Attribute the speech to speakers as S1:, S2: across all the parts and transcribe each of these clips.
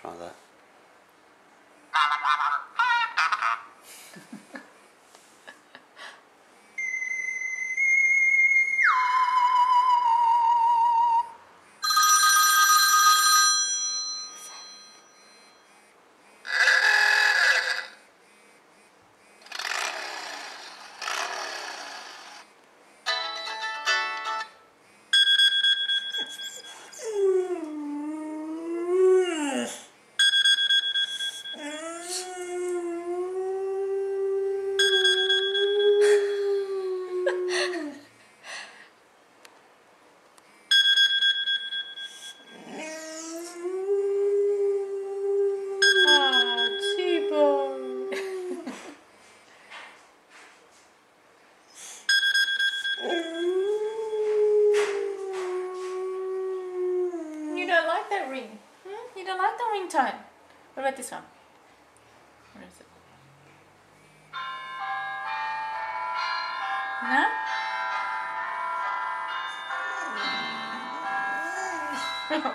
S1: try that.
S2: You don't like that ring? Hmm? You don't like the ringtone? What about this one? Where is it? No?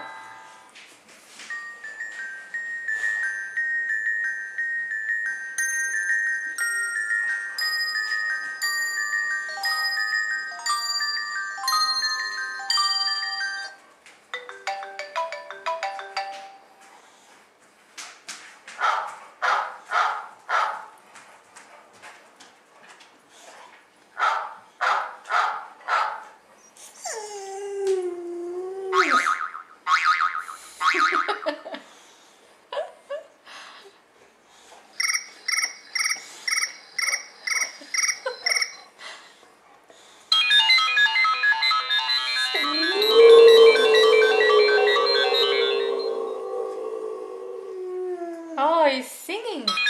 S2: Oh, he's singing.